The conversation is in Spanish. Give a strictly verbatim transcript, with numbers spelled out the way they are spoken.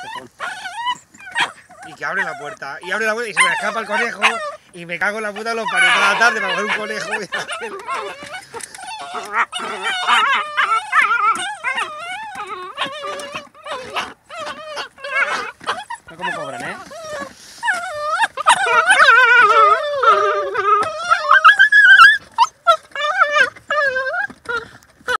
Y que abre la puerta, y abre la puerta y se me escapa el conejo y me cago en la puta, los parió toda la tarde para coger un conejo. Y